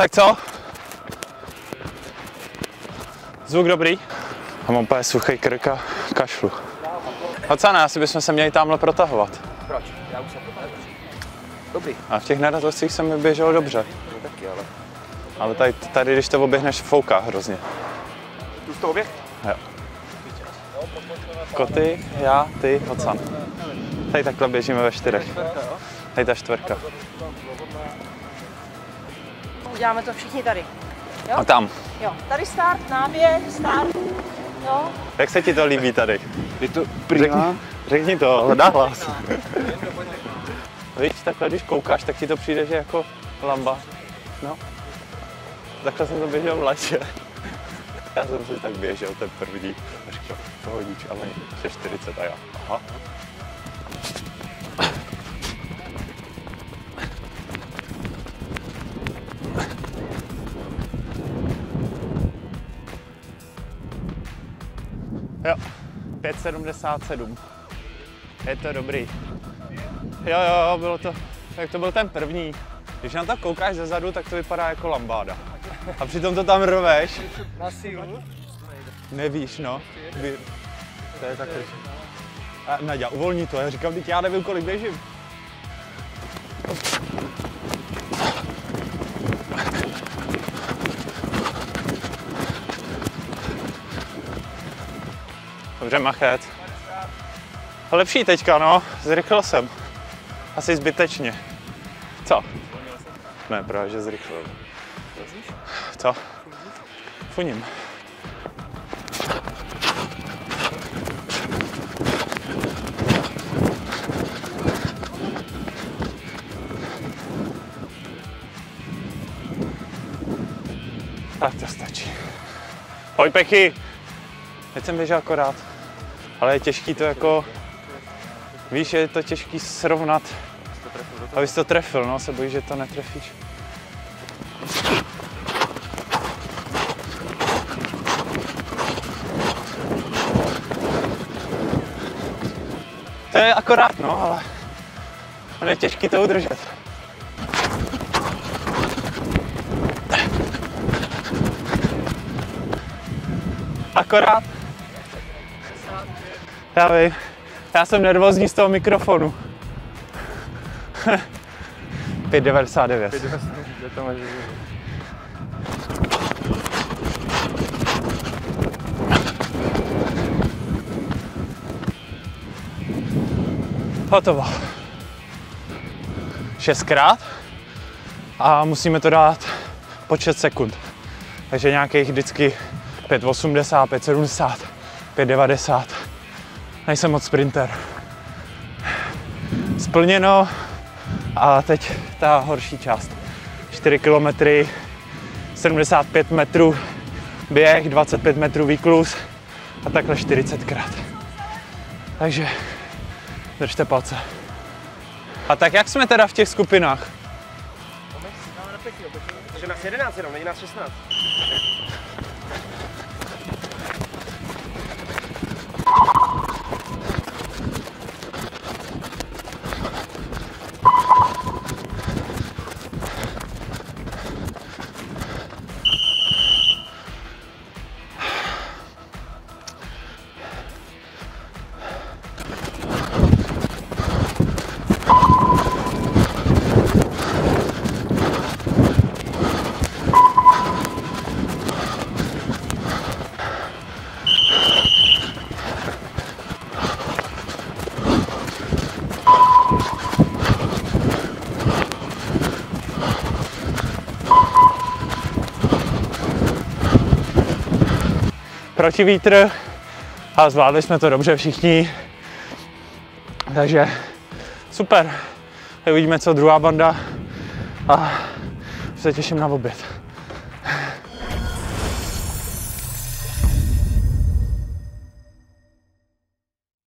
Tak co? Zvuk dobrý? A mám úplně suchý krk a kašlu. Hocane, asi bychom se měli tamhle protahovat. Proč? Já už jsem protahovat. Dobrý. A v těch naratocích se mi běželo dobře. No taky, ale... Ale tady když to oběhneš, fouká hrozně. Tu z toho oběh? Jo. Koty, já, ty, Hocan. Tady takhle běžíme ve 4. Tady ta 4. Uděláme to všichni tady. Jo? A tam. Jo. Tady start, náběh, start. Jo. Jak se ti to líbí tady? Je to prima. Řekni to, nahlas. Víš, takhle když koukáš, tak ti to přijde, že jako lamba. No. Takhle jsem to běžel v létě. Já jsem si tak běžel ten první. A říkal, pohodíč, ale ještě 40 a já. Aha. Jo, 5,77. Je to dobrý. Jo, bylo to, tak to byl ten první. Když na to koukáš zezadu, tak to vypadá jako lambáda. A přitom to tam rveš. Na sílu? Nevíš, no. To je takový. A Naďa, uvolní to. Já říkám, teď já nevím, kolik běžím. Dobře, Machet. Lepší teďka, no. Zrychlil jsem. Asi zbytečně. Co? Ne, právě, že zrychlil. Co? Funím. Tak to stačí. Pojď, Pechy! Teď jsem běžel akorát. Ale je těžký to jako... Víš, je to těžký srovnat. Abys to trefil, no, se bojíš, že to netrefíš. To je akorát, no, ale je těžký to udržet. Akorát. Já vím, já jsem nervózní z toho mikrofonu. 5,99. 5,99, to máš. Hotovo. 6krát a musíme to dát po 6 sekund. Takže nějakých vždycky 5,80, 5,70, 5,90. Nejsem moc sprinter. Splněno a teď ta horší část. 4 km, 75 metrů běh, 25 metrů výkluz a takhle 40krát. Takže držte palce. A tak jak jsme teda v těch skupinách? Takže nás 11 jenom, není nás 16. Protivítr a zvládli jsme to dobře všichni. Takže super. Uvidíme, co druhá banda a se těším na oběd.